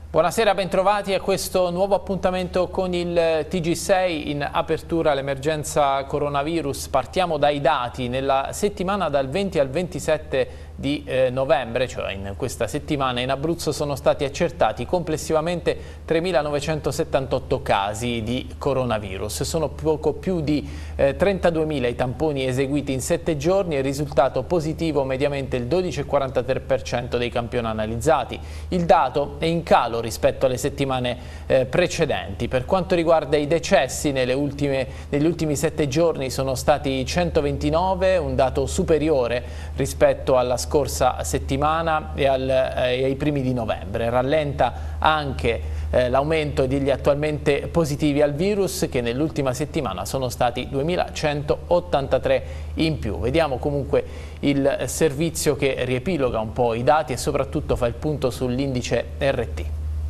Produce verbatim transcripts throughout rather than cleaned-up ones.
Buonasera, bentrovati a questo nuovo appuntamento con il T G sei in apertura all'emergenza coronavirus. Partiamo dai dati. Nella settimana dal venti al ventisette di eh, novembre, cioè in questa settimana, in Abruzzo sono stati accertati complessivamente tremilanovecentosettantotto casi di coronavirus. Sono poco più di eh, trentaduemila i tamponi eseguiti in sette giorni e il risultato positivo mediamente il dodici virgola quarantatré per cento dei campioni analizzati. Il dato è in calo rispetto alle settimane eh, precedenti. Per quanto riguarda i decessi, nelle ultime, negli ultimi sette giorni sono stati centoventinove, un dato superiore rispetto alla scorsa settimana e, al, eh, e ai primi di novembre. Rallenta anche eh, l'aumento degli attualmente positivi al virus, che nell'ultima settimana sono stati duemilacentottantatré in più. Vediamo comunque il servizio che riepiloga un po' i dati e soprattutto fa il punto sull'indice R T.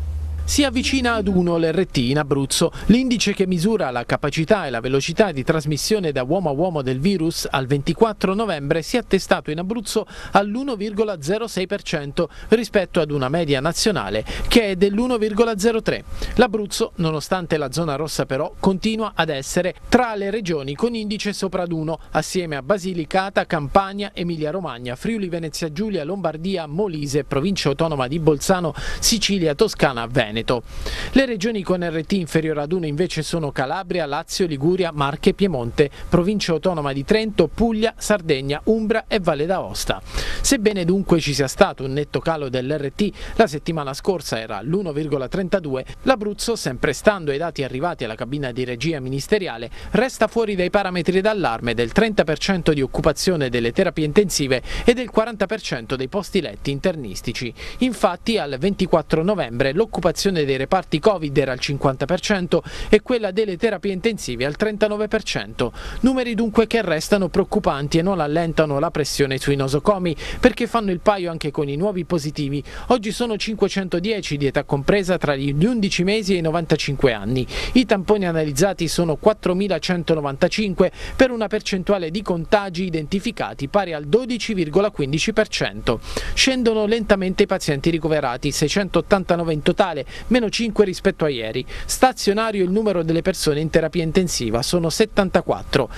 Si avvicina ad uno l'R T in Abruzzo, l'indice che misura la capacità e la velocità di trasmissione da uomo a uomo del virus. Al ventiquattro novembre si è attestato in Abruzzo all'uno virgola zero sei per cento rispetto ad una media nazionale che è dell'uno virgola zero tre. L'Abruzzo, nonostante la zona rossa però, continua ad essere tra le regioni con indice sopra ad uno, assieme a Basilicata, Campania, Emilia-Romagna, Friuli Venezia Giulia, Lombardia, Molise, Provincia Autonoma di Bolzano, Sicilia, Toscana, Veneto. Le regioni con R T inferiore ad uno invece sono Calabria, Lazio, Liguria, Marche, Piemonte, Provincia Autonoma di Trento, Puglia, Sardegna, Umbria e Valle d'Aosta. Sebbene dunque ci sia stato un netto calo dell'R T, la settimana scorsa era l'uno virgola trentadue, l'Abruzzo, sempre stando ai dati arrivati alla cabina di regia ministeriale, resta fuori dai parametri d'allarme del trenta per cento di occupazione delle terapie intensive e del quaranta per cento dei posti letti internistici. Infatti al ventiquattro novembre l'occupazione dei reparti Covid era al cinquanta per cento e quella delle terapie intensive al trentanove per cento. Numeri dunque che restano preoccupanti e non allentano la pressione sui nosocomi, perché fanno il paio anche con i nuovi positivi. Oggi sono cinquecentodieci di età compresa tra gli undici mesi e i novantacinque anni. I tamponi analizzati sono quattromilacentonovantacinque per una percentuale di contagi identificati pari al dodici virgola quindici per cento. Scendono lentamente i pazienti ricoverati, seicentottantanove in totale, meno cinque rispetto a ieri. Stazionario il numero delle persone in terapia intensiva, sono settantaquattro.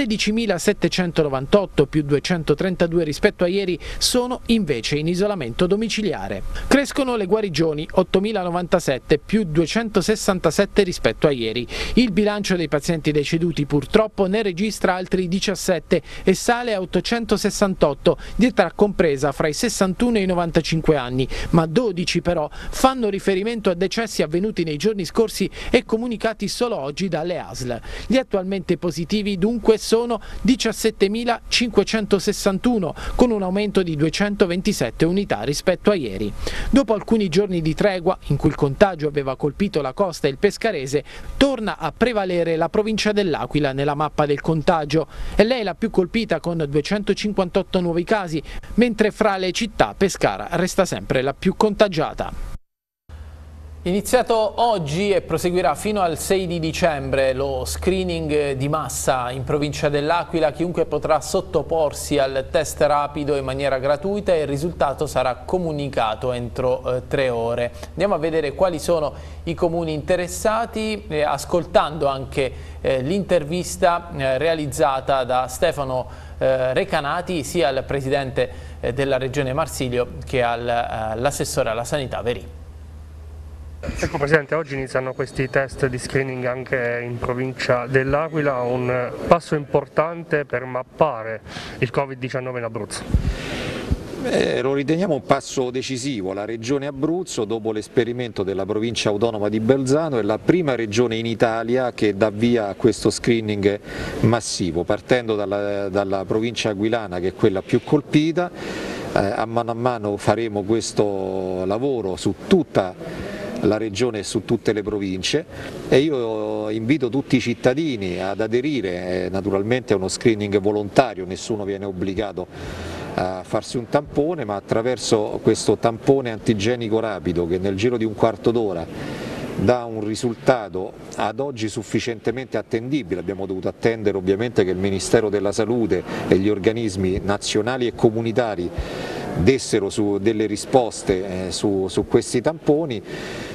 sedicimilasettecentonovantotto più duecentotrentadue rispetto a ieri sono invece in isolamento domiciliare. Crescono le guarigioni, ottomilanovantasette più duecentosessantasette rispetto a ieri. Il bilancio dei pazienti deceduti purtroppo ne registra altri diciassette e sale a ottocentosessantotto, di età compresa fra i sessantuno e i novantacinque anni, ma dodici però fanno riferimento a decessi avvenuti nei giorni scorsi e comunicati solo oggi dalle A S L. Gli attualmente positivi dunque sono diciassettemilacinquecentosessantuno, con un aumento di duecentoventisette unità rispetto a ieri. Dopo alcuni giorni di tregua, in cui il contagio aveva colpito la costa e il Pescarese, torna a prevalere la provincia dell'Aquila nella mappa del contagio. È lei la più colpita con duecentocinquantotto nuovi casi, mentre fra le città Pescara resta sempre la più contagiata. Iniziato oggi e proseguirà fino al sei di dicembre lo screening di massa in provincia dell'Aquila. Chiunque potrà sottoporsi al test rapido in maniera gratuita e il risultato sarà comunicato entro eh, tre ore. Andiamo a vedere quali sono i comuni interessati, eh, ascoltando anche eh, l'intervista eh, realizzata da Stefano eh, Recanati, sia al presidente eh, della regione Marsilio che all'assessore alla sanità Verì. Ecco Presidente, oggi iniziano questi test di screening anche in provincia dell'Aquila, un passo importante per mappare il Covid diciannove in Abruzzo. Eh, lo riteniamo un passo decisivo. La regione Abruzzo, dopo l'esperimento della provincia autonoma di Bolzano, è la prima regione in Italia che dà via a questo screening massivo, partendo dalla, dalla provincia aquilana, che è quella più colpita. Eh, a mano a mano faremo questo lavoro su tutta la regione e su tutte le province e io invito tutti i cittadini ad aderire. Eh, naturalmente è uno screening volontario, nessuno viene obbligato a farsi un tampone, ma attraverso questo tampone antigenico rapido, che nel giro di un quarto d'ora dà un risultato ad oggi sufficientemente attendibile. Abbiamo dovuto attendere ovviamente che il Ministero della Salute e gli organismi nazionali e comunitari dessero su delle risposte eh, su, su questi tamponi.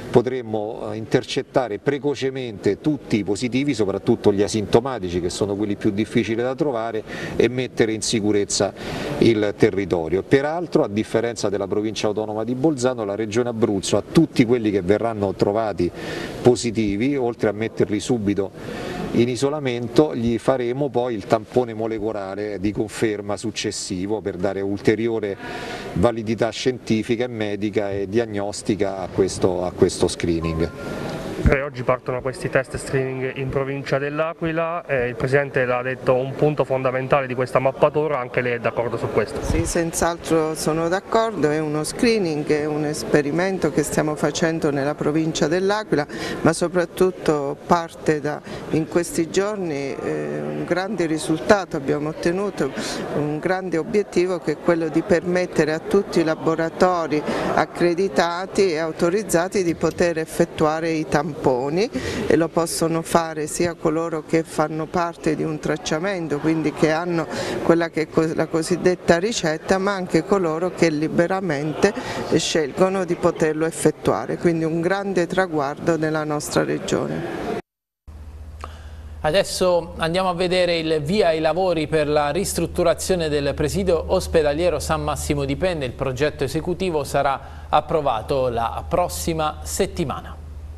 potremmo intercettare precocemente tutti i positivi, soprattutto gli asintomatici, che sono quelli più difficili da trovare, e mettere in sicurezza il territorio. Peraltro, a differenza della provincia autonoma di Bolzano, la regione Abruzzo a tutti quelli che verranno trovati positivi, oltre a metterli subito in isolamento, gli faremo poi il tampone molecolare di conferma successivo per dare ulteriore validità scientifica e medica e diagnostica a questo, a questo screening. E oggi partono questi test screening in provincia dell'Aquila, eh, il Presidente l'ha detto un punto fondamentale di questa mappatura, anche lei è d'accordo su questo? Sì, senz'altro sono d'accordo, è uno screening, è un esperimento che stiamo facendo nella provincia dell'Aquila, ma soprattutto parte da in questi giorni eh, un grande risultato, abbiamo ottenuto un grande obiettivo, che è quello di permettere a tutti i laboratori accreditati e autorizzati di poter effettuare i tamponi, e lo possono fare sia coloro che fanno parte di un tracciamento, quindi che hanno quella che è la cosiddetta ricetta, ma anche coloro che liberamente scelgono di poterlo effettuare, quindi un grande traguardo nella nostra regione. Adesso andiamo a vedere il via ai lavori per la ristrutturazione del presidio ospedaliero San Massimo di Penne. Il progetto esecutivo sarà approvato la prossima settimana.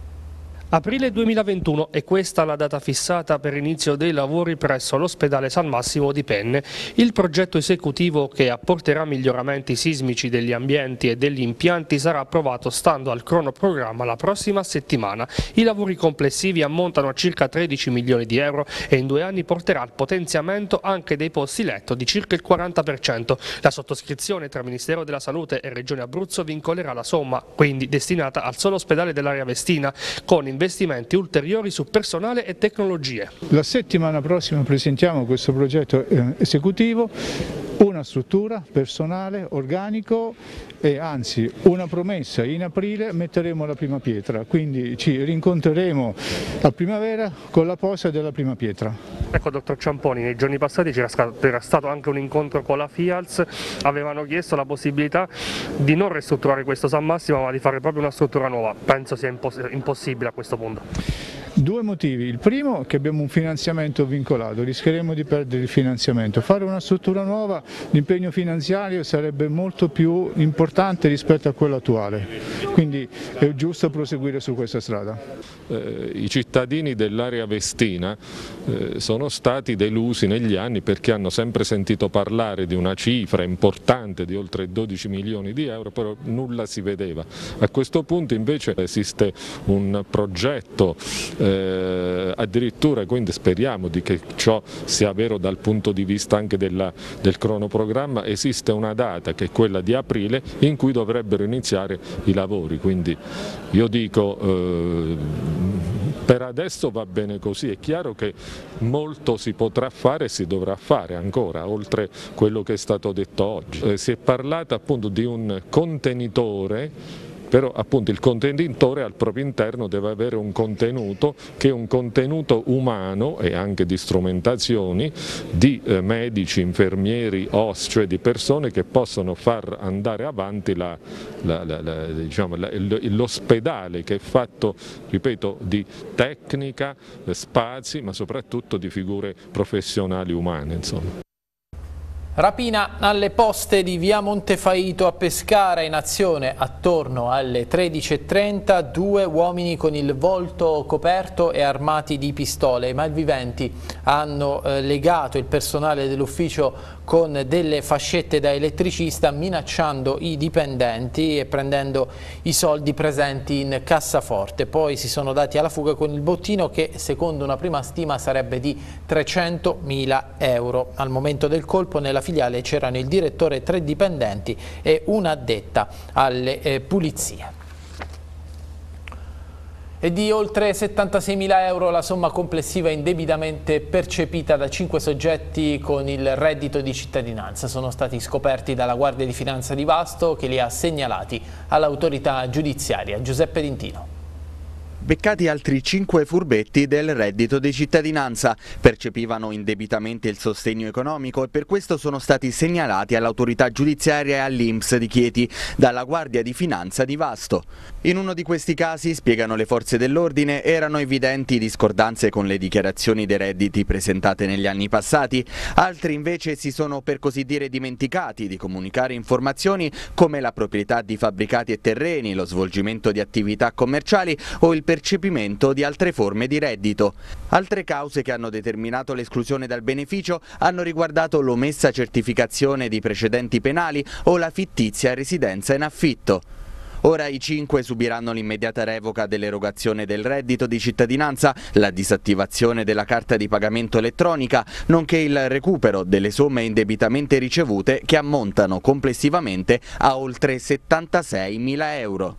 Aprile duemilaventuno è questa la data fissata per inizio dei lavori presso l'ospedale San Massimo di Penne. Il progetto esecutivo, che apporterà miglioramenti sismici degli ambienti e degli impianti, sarà approvato stando al cronoprogramma la prossima settimana. I lavori complessivi ammontano a circa tredici milioni di euro e in due anni porterà al potenziamento anche dei posti letto di circa il quaranta per cento. La sottoscrizione tra Ministero della Salute e Regione Abruzzo vincolerà la somma, quindi destinata al solo ospedale dell'area Vestina, con investimenti ulteriori su personale e tecnologie. La settimana prossima presentiamo questo progetto eh, esecutivo, una struttura, personale, organico e anzi una promessa: in aprile metteremo la prima pietra, quindi ci rincontreremo a primavera con la posa della prima pietra. Ecco, dottor Ciamponi, nei giorni passati c'era stato anche un incontro con la FIALS, avevano chiesto la possibilità di non ristrutturare questo San Massimo ma di fare proprio una struttura nuova. Penso sia imposs- impossibile a questo punto. Due motivi: il primo, che abbiamo un finanziamento vincolato, rischieremo di perdere il finanziamento. Fare una struttura nuova, l'impegno finanziario sarebbe molto più importante rispetto a quello attuale, quindi è giusto proseguire su questa strada. Eh, I cittadini dell'area vestina eh, sono stati delusi negli anni perché hanno sempre sentito parlare di una cifra importante di oltre dodici milioni di euro, però nulla si vedeva. A questo punto invece esiste un progetto, eh, addirittura, quindi speriamo di che ciò sia vero dal punto di vista anche della, del cronoprogramma. Esiste una data, che è quella di aprile, in cui dovrebbero iniziare i lavori, quindi io dico eh, per adesso va bene così. È chiaro che molto si potrà fare e si dovrà fare ancora, oltre quello che è stato detto oggi. Eh, si è parlato appunto di un contenitore, però appunto il contenitore al proprio interno deve avere un contenuto che è un contenuto umano e anche di strumentazioni, di eh, medici, infermieri, O S, cioè di persone che possono far andare avanti la, la, la, la, diciamo, la, l'ospedale, che è fatto, ripeto, di tecnica, spazi, ma soprattutto di figure professionali umane, insomma. Rapina alle poste di via Montefaito a Pescara. In azione attorno alle tredici e trenta due uomini con il volto coperto e armati di pistole. I malviventi hanno eh, legato il personale dell'ufficio con delle fascette da elettricista, minacciando i dipendenti e prendendo i soldi presenti in cassaforte. Poi si sono dati alla fuga con il bottino, che secondo una prima stima sarebbe di trecentomila euro. Al momento del colpo nella filiale c'erano il direttore, tre dipendenti e una addetta alle eh, pulizie. E di oltre settantaseimila euro la somma complessiva indebitamente percepita da cinque soggetti con il reddito di cittadinanza. Sono stati scoperti dalla Guardia di Finanza di Vasto, che li ha segnalati all'autorità giudiziaria. Giuseppe Dintino. Beccati altri cinque furbetti del reddito di cittadinanza, percepivano indebitamente il sostegno economico e per questo sono stati segnalati all'autorità giudiziaria e all'I N P S di Chieti dalla Guardia di Finanza di Vasto. In uno di questi casi, spiegano le forze dell'ordine, erano evidenti discordanze con le dichiarazioni dei redditi presentate negli anni passati, altri invece si sono per così dire dimenticati di comunicare informazioni come la proprietà di fabbricati e terreni, lo svolgimento di attività commerciali o il percepimento di altre forme di reddito. Altre cause che hanno determinato l'esclusione dal beneficio hanno riguardato l'omessa certificazione di precedenti penali o la fittizia residenza in affitto. Ora i cinque subiranno l'immediata revoca dell'erogazione del reddito di cittadinanza, la disattivazione della carta di pagamento elettronica, nonché il recupero delle somme indebitamente ricevute che ammontano complessivamente a oltre settantaseimila euro.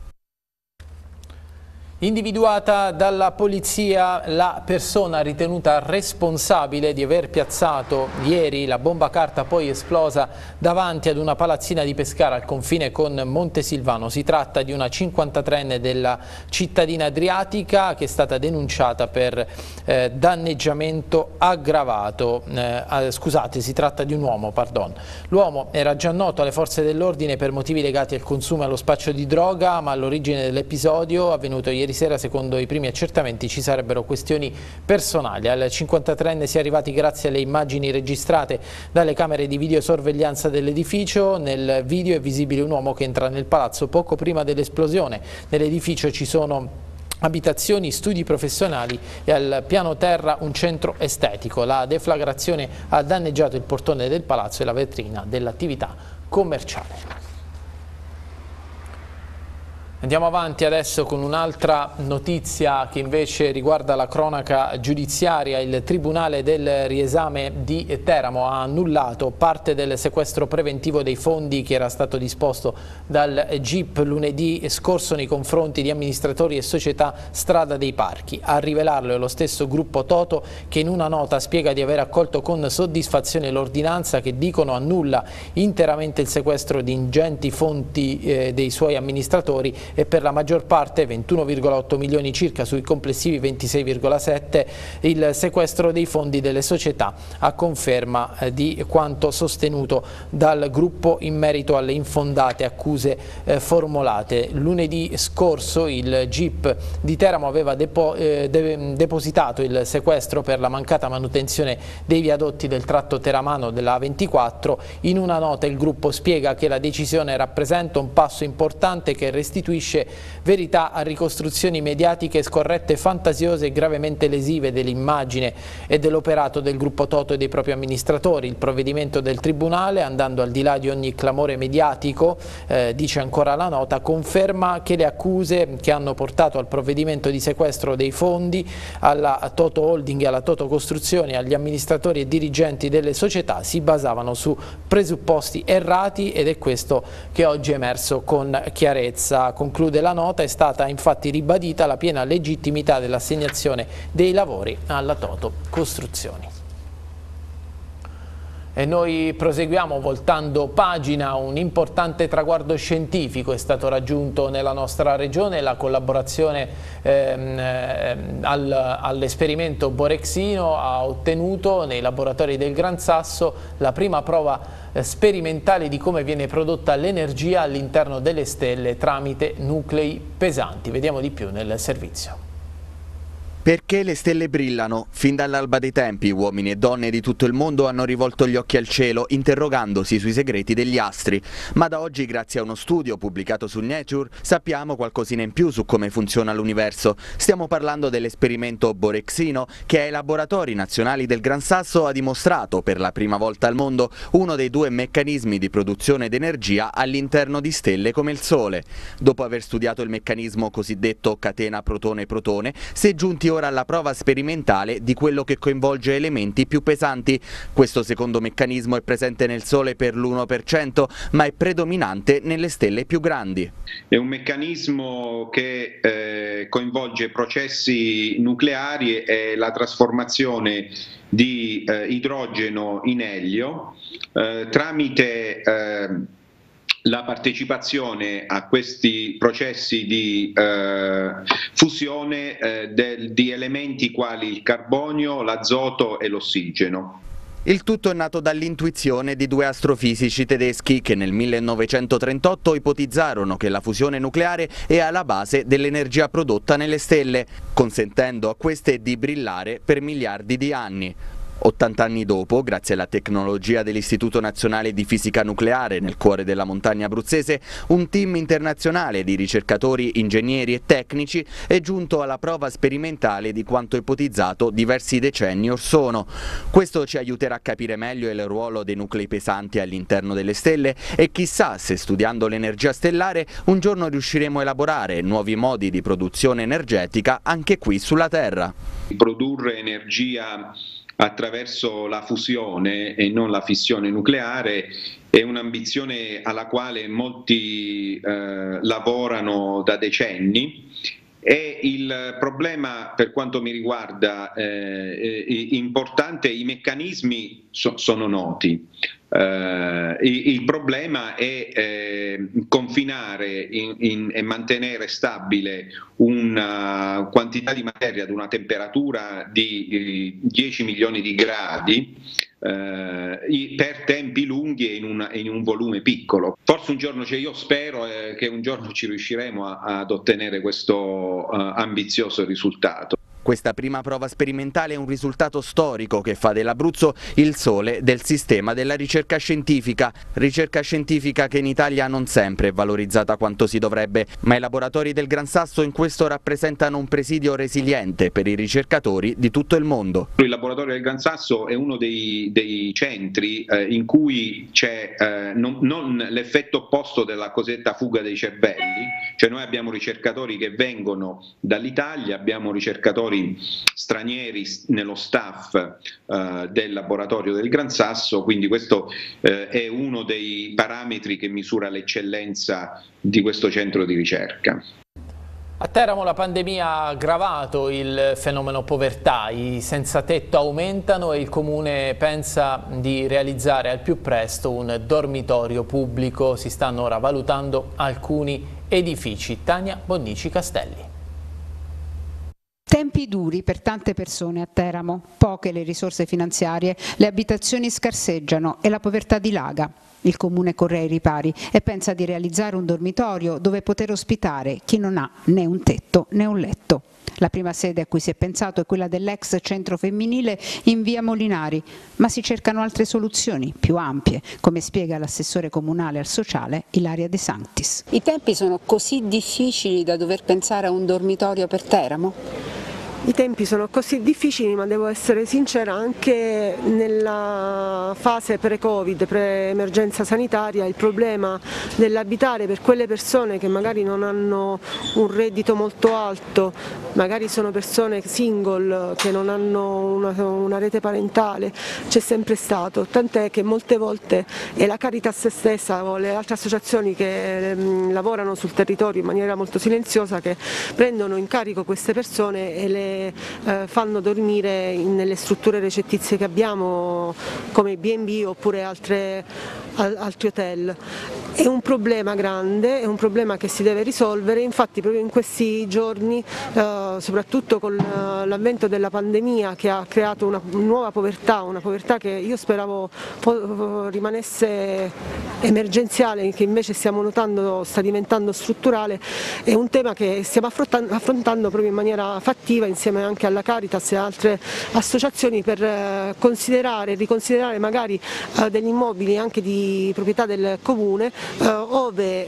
Individuata dalla polizia la persona ritenuta responsabile di aver piazzato ieri la bomba carta poi esplosa davanti ad una palazzina di Pescara al confine con Montesilvano. Si tratta di una cinquantatreenne della cittadina adriatica che è stata denunciata per eh, danneggiamento aggravato. Eh, scusate, si tratta di un uomo, pardon. L'uomo era già noto alle forze dell'ordine per motivi legati al consumo e allo spaccio di droga, ma all'origine dell'episodio avvenuto ieri sera, secondo i primi accertamenti, ci sarebbero questioni personali. Al cinquantatreenne si è arrivati grazie alle immagini registrate dalle camere di videosorveglianza dell'edificio. Nel video è visibile un uomo che entra nel palazzo poco prima dell'esplosione. Nell'edificio ci sono abitazioni, studi professionali e al piano terra un centro estetico. La deflagrazione ha danneggiato il portone del palazzo e la vetrina dell'attività commerciale. Andiamo avanti adesso con un'altra notizia che invece riguarda la cronaca giudiziaria. Il Tribunale del Riesame di Teramo ha annullato parte del sequestro preventivo dei fondi che era stato disposto dal G I P lunedì scorso nei confronti di amministratori e società Strada dei Parchi. A rivelarlo è lo stesso gruppo Toto, che in una nota spiega di aver accolto con soddisfazione l'ordinanza che, dicono, annulla interamente il sequestro di ingenti fondi eh, dei suoi amministratori e per la maggior parte, ventuno virgola otto milioni circa sui complessivi ventisei virgola sette, il sequestro dei fondi delle società, a conferma eh, di quanto sostenuto dal gruppo in merito alle infondate accuse eh, formulate. Lunedì scorso il G I P di Teramo aveva depo eh, de depositato il sequestro per la mancata manutenzione dei viadotti del tratto teramano della A ventiquattro. In una nota il gruppo spiega che la decisione rappresenta un passo importante che restituisce verità a ricostruzioni mediatiche scorrette, fantasiose e gravemente lesive dell'immagine e dell'operato del gruppo Toto e dei propri amministratori. Il provvedimento del Tribunale, andando al di là di ogni clamore mediatico, eh, dice ancora la nota, conferma che le accuse che hanno portato al provvedimento di sequestro dei fondi alla Toto Holding e alla Toto Costruzioni, agli amministratori e dirigenti delle società, si basavano su presupposti errati, ed è questo che oggi è emerso con chiarezza. Conclude la nota, è stata infatti ribadita la piena legittimità dell'assegnazione dei lavori alla Toto Costruzioni. E noi proseguiamo voltando pagina. Un importante traguardo scientifico è stato raggiunto nella nostra regione, la collaborazione ehm, al, all'esperimento Borexino ha ottenuto nei laboratori del Gran Sasso la prima prova eh, sperimentale di come viene prodotta l'energia all'interno delle stelle tramite nuclei pesanti. Vediamo di più nel servizio. Perché le stelle brillano? Fin dall'alba dei tempi uomini e donne di tutto il mondo hanno rivolto gli occhi al cielo, interrogandosi sui segreti degli astri. Ma da oggi, grazie a uno studio pubblicato su Nature, sappiamo qualcosina in più su come funziona l'universo. Stiamo parlando dell'esperimento Borexino, che ai laboratori nazionali del Gran Sasso ha dimostrato per la prima volta al mondo uno dei due meccanismi di produzione d'energia all'interno di stelle come il Sole. Dopo aver studiato il meccanismo cosiddetto catena protone-protone, si è giunti ora alla prova sperimentale di quello che coinvolge elementi più pesanti. Questo secondo meccanismo è presente nel Sole per l'uno per cento, ma è predominante nelle stelle più grandi. È un meccanismo che eh, coinvolge processi nucleari e la trasformazione di eh, idrogeno in elio eh, tramite eh, la partecipazione a questi processi di eh, fusione eh, del, di elementi quali il carbonio, l'azoto e l'ossigeno. Il tutto è nato dall'intuizione di due astrofisici tedeschi che nel millenovecentotrentotto ipotizzarono che la fusione nucleare è alla base dell'energia prodotta nelle stelle, consentendo a queste di brillare per miliardi di anni. ottanta anni dopo, grazie alla tecnologia dell'Istituto Nazionale di Fisica Nucleare nel cuore della montagna abruzzese, un team internazionale di ricercatori, ingegneri e tecnici è giunto alla prova sperimentale di quanto ipotizzato diversi decenni or sono. Questo ci aiuterà a capire meglio il ruolo dei nuclei pesanti all'interno delle stelle e chissà se studiando l'energia stellare un giorno riusciremo a elaborare nuovi modi di produzione energetica anche qui sulla Terra. Produrre energia attraverso la fusione e non la fissione nucleare è un'ambizione alla quale molti eh, lavorano da decenni, e il problema per quanto mi riguarda eh, è importante, i meccanismi so, sono noti. Uh, il problema è eh, confinare in, in, e mantenere stabile una quantità di materia ad una temperatura di eh, dieci milioni di gradi eh, per tempi lunghi e in, una, in un volume piccolo. Forse un giorno, cioè io spero eh, che un giorno ci riusciremo a, ad ottenere questo uh, ambizioso risultato. Questa prima prova sperimentale è un risultato storico che fa dell'Abruzzo il sole del sistema della ricerca scientifica, ricerca scientifica che in Italia non sempre è valorizzata quanto si dovrebbe, ma i laboratori del Gran Sasso in questo rappresentano un presidio resiliente per i ricercatori di tutto il mondo. Il laboratorio del Gran Sasso è uno dei, dei centri eh, in cui c'è eh, non, non l'effetto opposto della cosiddetta fuga dei cervelli, cioè noi abbiamo ricercatori che vengono dall'Italia, abbiamo ricercatori stranieri nello staff eh, del laboratorio del Gran Sasso, quindi questo eh, è uno dei parametri che misura l'eccellenza di questo centro di ricerca. A Teramo la pandemia ha aggravato il fenomeno povertà, i senza tetto aumentano e il Comune pensa di realizzare al più presto un dormitorio pubblico. Si stanno ora valutando alcuni edifici. Tania Bonnici Castelli. Tempi duri per tante persone a Teramo, poche le risorse finanziarie, le abitazioni scarseggiano e la povertà dilaga. Il Comune corre ai ripari e pensa di realizzare un dormitorio dove poter ospitare chi non ha né un tetto né un letto. La prima sede a cui si è pensato è quella dell'ex centro femminile in via Molinari, ma si cercano altre soluzioni più ampie, come spiega l'assessore comunale al sociale Ilaria De Sanctis. I tempi sono così difficili da dover pensare a un dormitorio per Teramo? I tempi sono così difficili, ma devo essere sincera, anche nella fase pre-Covid, pre-emergenza sanitaria, il problema dell'abitare per quelle persone che magari non hanno un reddito molto alto, magari sono persone single che non hanno una, una rete parentale, c'è sempre stato, tant'è che molte volte è la Caritas stessa o le altre associazioni che mh, lavorano sul territorio in maniera molto silenziosa che prendono in carico queste persone e le Eh, fanno dormire in, nelle strutture recettizie che abbiamo come i B and B oppure altre, al, altri hotel. È un problema grande, è un problema che si deve risolvere, infatti proprio in questi giorni, eh, soprattutto con l'avvento della pandemia che ha creato una nuova povertà, una povertà che io speravo rimanesse emergenziale, che invece stiamo notando sta diventando strutturale, è un tema che stiamo affrontando, affrontando proprio in maniera fattiva insieme anche alla Caritas e altre associazioni per considerare e riconsiderare magari eh, degli immobili anche di proprietà del Comune eh, ove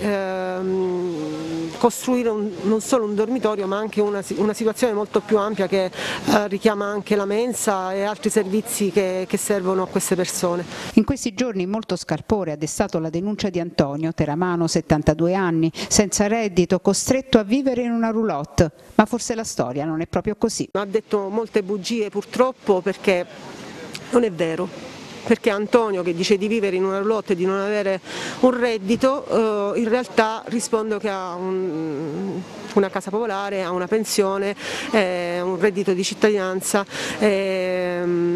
ehm, costruire un, non solo un dormitorio ma anche una, una situazione molto più ampia che eh, richiama anche la mensa e altri servizi che, che servono a queste persone. In questi giorni molto scalpore ha destato la denuncia di Antonio, teramano, settantadue anni, senza reddito, costretto a vivere in una roulotte, ma forse la storia non è proprio così. Ha detto molte bugie purtroppo, perché non è vero, perché Antonio, che dice di vivere in una roulotte e di non avere un reddito, eh, in realtà rispondo che ha un, una casa popolare, ha una pensione, eh, un reddito di cittadinanza, eh,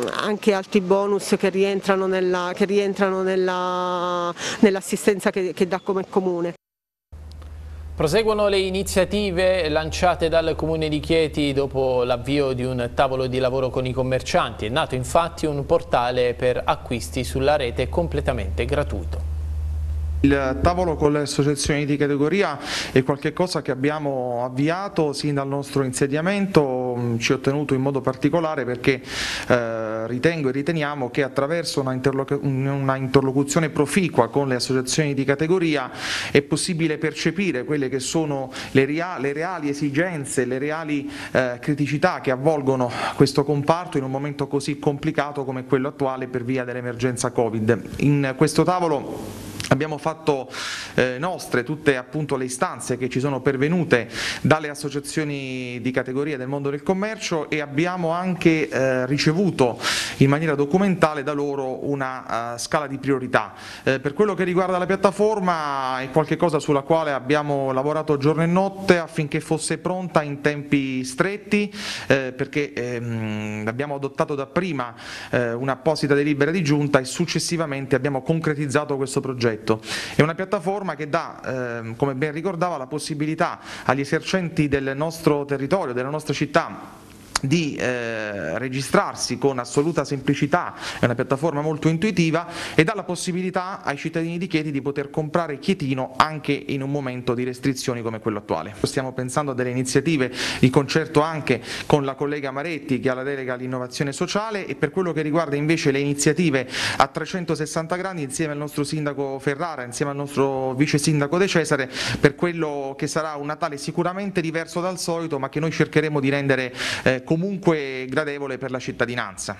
anche altri bonus che rientrano nella, che rientrano nella, nell'assistenza che, che dà come comune. Proseguono le iniziative lanciate dal Comune di Chieti dopo l'avvio di un tavolo di lavoro con i commercianti. È nato infatti un portale per acquisti sulla rete completamente gratuito. Il tavolo con le associazioni di categoria è qualcosa che abbiamo avviato sin dal nostro insediamento, ci ho tenuto in modo particolare perché eh, ritengo e riteniamo che attraverso una, interloc una interlocuzione proficua con le associazioni di categoria è possibile percepire quelle che sono le, rea le reali esigenze, le reali eh, criticità che avvolgono questo comparto in un momento così complicato come quello attuale per via dell'emergenza Covid. In questo tavolo abbiamo fatto eh, nostre tutte appunto le istanze che ci sono pervenute dalle associazioni di categoria del mondo del commercio e abbiamo anche eh, ricevuto in maniera documentale da loro una uh, scala di priorità. Eh, per quello che riguarda la piattaforma è qualcosa sulla quale abbiamo lavorato giorno e notte affinché fosse pronta in tempi stretti, eh, perché ehm, abbiamo adottato dapprima eh, un'apposita delibera di giunta e successivamente abbiamo concretizzato questo progetto. È una piattaforma che dà, eh, come ben ricordava, la possibilità agli esercenti del nostro territorio, della nostra città, di eh, registrarsi con assoluta semplicità, è una piattaforma molto intuitiva e dà la possibilità ai cittadini di Chieti di poter comprare chietino anche in un momento di restrizioni come quello attuale. Stiamo pensando a delle iniziative di concerto anche con la collega Maretti che ha la delega all'innovazione sociale e per quello che riguarda invece le iniziative a trecentosessanta gradi insieme al nostro sindaco Ferrara, insieme al nostro vice sindaco De Cesare, per quello che sarà un Natale sicuramente diverso dal solito ma che noi cercheremo di rendere eh, comunque gradevole per la cittadinanza.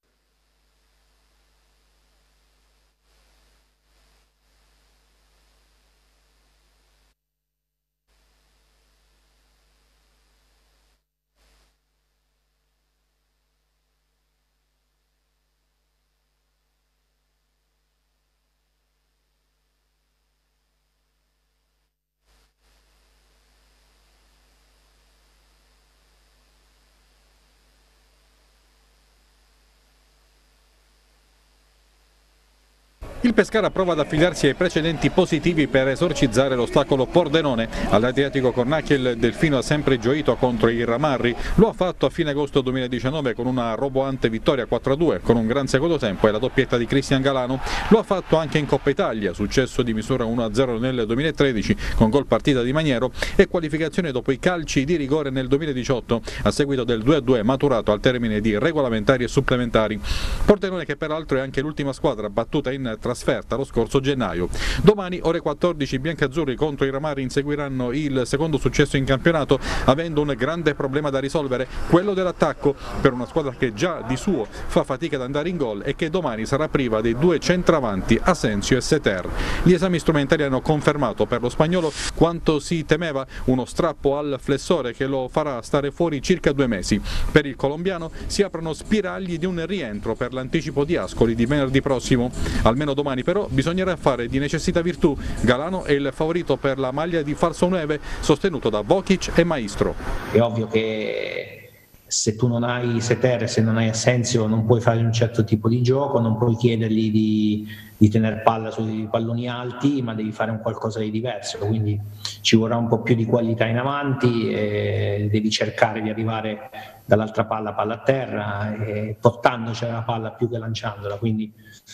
Il Pescara prova ad affiliarsi ai precedenti positivi per esorcizzare l'ostacolo Pordenone. All'Adriatico Cornacchia il Delfino ha sempre gioito contro i Ramarri, lo ha fatto a fine agosto duemiladiciannove con una roboante vittoria quattro a due con un gran secondo tempo e la doppietta di Cristian Galano, lo ha fatto anche in Coppa Italia, successo di misura uno a zero nel duemilatredici con gol partita di Maniero e qualificazione dopo i calci di rigore nel duemiladiciotto a seguito del due a due maturato al termine di regolamentari e supplementari. Pordenone che peraltro è anche l'ultima squadra battuta in trasferta trasferta lo scorso gennaio. Domani ore quattordici i biancazzurri contro i Ramarri inseguiranno il secondo successo in campionato avendo un grande problema da risolvere, quello dell'attacco, per una squadra che già di suo fa fatica ad andare in gol e che domani sarà priva dei due centravanti Asensio e Seter. Gli esami strumentali hanno confermato per lo spagnolo quanto si temeva, uno strappo al flessore che lo farà stare fuori circa due mesi. Per il colombiano si aprono spiragli di un rientro per l'anticipo di Ascoli di venerdì prossimo. Almeno domani però bisognerà fare di necessità virtù. Galano è il favorito per la maglia di falso nove sostenuto da Vokic e Maestro. È ovvio che se tu non hai Seter, se non hai Asensio non puoi fare un certo tipo di gioco, non puoi chiedergli di, di tenere palla sui palloni alti, ma devi fare un qualcosa di diverso, quindi ci vorrà un po' più di qualità in avanti e devi cercare di arrivare dall'altra palla palla a terra e portandocela la palla più che lanciandola, quindi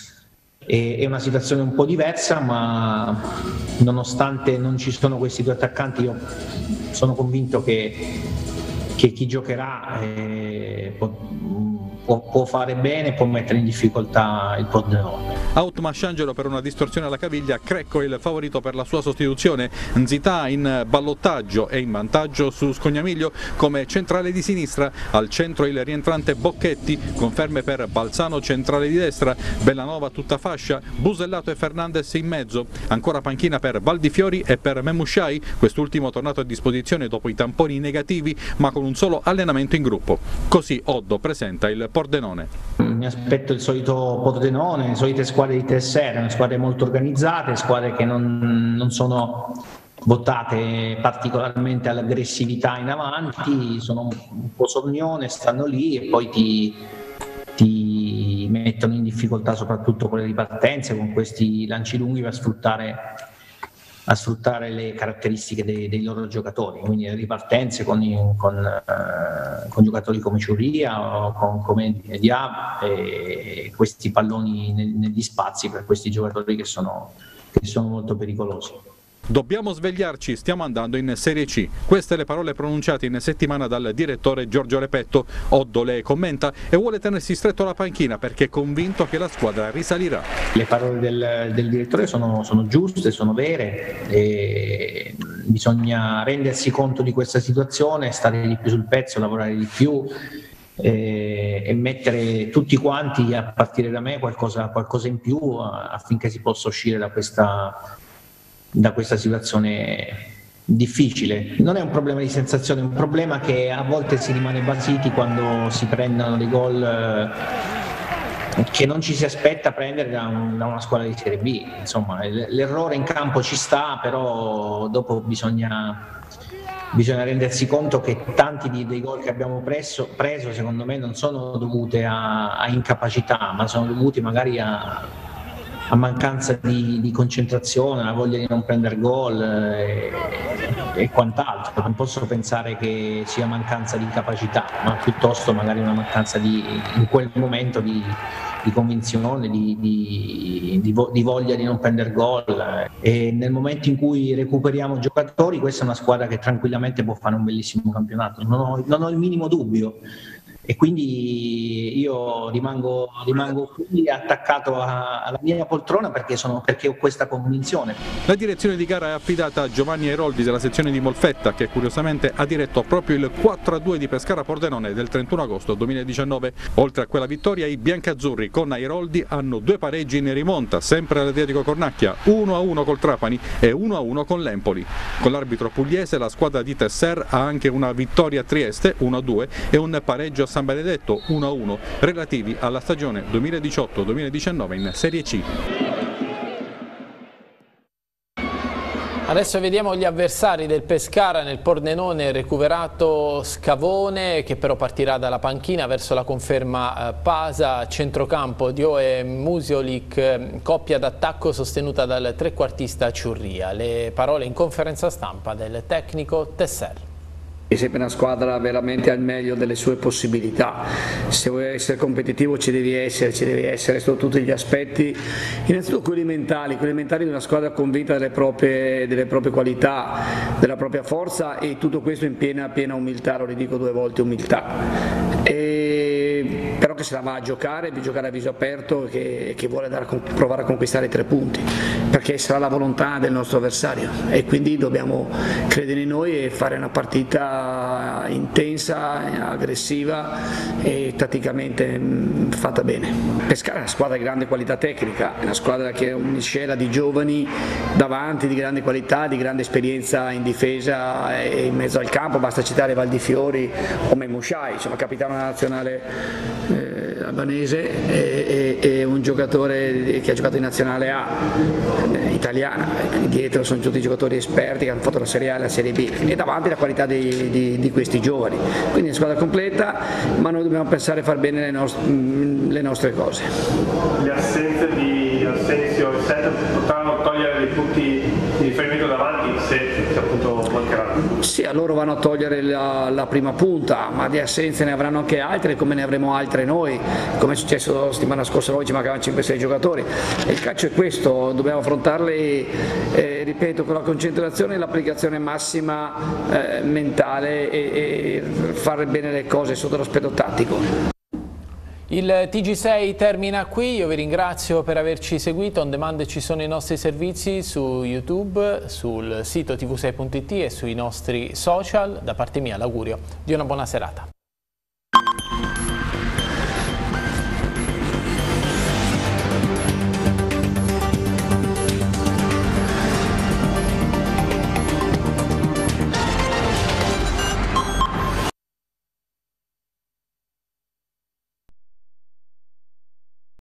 è una situazione un po' diversa, ma nonostante non ci sono questi due attaccanti io sono convinto che, che chi giocherà eh, può, può, può fare bene, può mettere in difficoltà il Pordenone. Out Masciangelo per una distorsione alla caviglia, Crecco è il favorito per la sua sostituzione, Nzita in ballottaggio e in vantaggio su Scognamiglio come centrale di sinistra, al centro il rientrante Bocchetti, conferme per Balzano centrale di destra, Bellanova tutta fascia, Busellato e Fernandez in mezzo, ancora panchina per Valdifiori e per Memusciai, quest'ultimo tornato a disposizione dopo i tamponi negativi ma con un solo allenamento in gruppo. Così Oddo presenta il Pordenone. Mi aspetto il solito Pordenone, le solite squadre di tre serie, squadre molto organizzate, squadre che non, non sono votate particolarmente all'aggressività in avanti, sono un po' sornione, stanno lì e poi ti, ti, mettono in difficoltà soprattutto con le ripartenze, con questi lanci lunghi per sfruttare, a sfruttare le caratteristiche dei, dei loro giocatori, quindi le ripartenze con, con, eh, con giocatori come Ciurria o con, come Diab, e questi palloni negli spazi per questi giocatori che sono, che sono molto pericolosi. Dobbiamo svegliarci, stiamo andando in Serie C. Queste le parole pronunciate in settimana dal direttore Giorgio Repetto. Oddo le commenta e vuole tenersi stretto alla panchina perché è convinto che la squadra risalirà. Le parole del, del direttore sono, sono giuste, sono vere, e bisogna rendersi conto di questa situazione, stare di più sul pezzo, lavorare di più e, e mettere tutti quanti, a partire da me, qualcosa, qualcosa in più affinché si possa uscire da questa da questa situazione difficile. Non è un problema di sensazione, è un problema che a volte si rimane basiti quando si prendono dei gol che non ci si aspetta prendere da, un, da una squadra di Serie B. Insomma, l'errore in campo ci sta, però dopo bisogna, bisogna rendersi conto che tanti di, dei gol che abbiamo preso, preso secondo me non sono dovuti a, a incapacità, ma sono dovuti magari a a mancanza di, di concentrazione, la voglia di non prendere gol e, e quant'altro. Non posso pensare che sia mancanza di capacità, ma piuttosto magari una mancanza di, in quel momento di, di convinzione, di, di, di, di voglia di non prendere gol. E nel momento in cui recuperiamo giocatori, questa è una squadra che tranquillamente può fare un bellissimo campionato, non ho, non ho il minimo dubbio. E quindi io rimango, rimango qui attaccato a, alla mia poltrona perché, sono, perché ho questa convinzione. La direzione di gara è affidata a Giovanni Airoldi della sezione di Molfetta, che curiosamente ha diretto proprio il quattro a due di Pescara Pordenone del trentuno agosto duemiladiciannove. Oltre a quella vittoria, i biancazzurri con Airoldi hanno due pareggi in rimonta, sempre all'Adriatico Cornacchia, uno a uno col Trapani e uno a uno con l'Empoli. Con l'arbitro pugliese la squadra di Tesser ha anche una vittoria a Trieste, uno a due, e un pareggio a San Benedetto, uno a uno, relativi alla stagione duemiladiciotto duemiladiciannove in Serie C. Adesso vediamo gli avversari del Pescara. Nel Pordenone recuperato Scavone, che però partirà dalla panchina verso la conferma Pasa. Centrocampo Dioe Musiolic, coppia d'attacco sostenuta dal trequartista Ciurria. Le parole in conferenza stampa del tecnico Tesser. È sempre una squadra veramente al meglio delle sue possibilità. Se vuoi essere competitivo ci devi essere, ci devi essere sotto tutti gli aspetti, innanzitutto quelli mentali, quelli mentali di una squadra convinta delle proprie, delle proprie qualità, della propria forza, e tutto questo in piena, piena umiltà, lo ridico due volte, umiltà. E, però che se la va a giocare, di giocare a viso aperto, che, che vuole andare a provare a conquistare i tre punti, perché sarà la volontà del nostro avversario e quindi dobbiamo credere in noi e fare una partita intensa, aggressiva e tatticamente mh, fatta bene. Pescara è una squadra di grande qualità tecnica, è una squadra che è una miscela di giovani davanti, di grande qualità, di grande esperienza in difesa e in mezzo al campo. Basta citare Valdifiori o Memushai, insomma capitano della nazionale eh, albanese e, e, e un giocatore che ha giocato in nazionale A eh, italiana, e dietro sono tutti giocatori esperti che hanno fatto la Serie A e la Serie B, e davanti la qualità dei Di, di questi giovani, quindi è una squadra completa, ma noi dobbiamo pensare a far bene le, nost le nostre cose. Le assenze di Asensio e Sette potranno togliere dei punti di riferimento davanti se, se appunto mancheranno? Sì, a loro vanno a togliere la, la prima punta, ma di assenze ne avranno anche altre, come ne avremo altre noi, come è successo la settimana scorsa, noi ci mancavano cinque sei giocatori, e il calcio è questo, dobbiamo affrontarli eh, ripeto, con la concentrazione e l'applicazione massima eh, mentale e, e fare bene le cose sotto l'aspetto tattico. Il T G sei termina qui, io vi ringrazio per averci seguito. On demand ci sono i nostri servizi su YouTube, sul sito T V sei punto it e sui nostri social. Da parte mia l'augurio di una buona serata.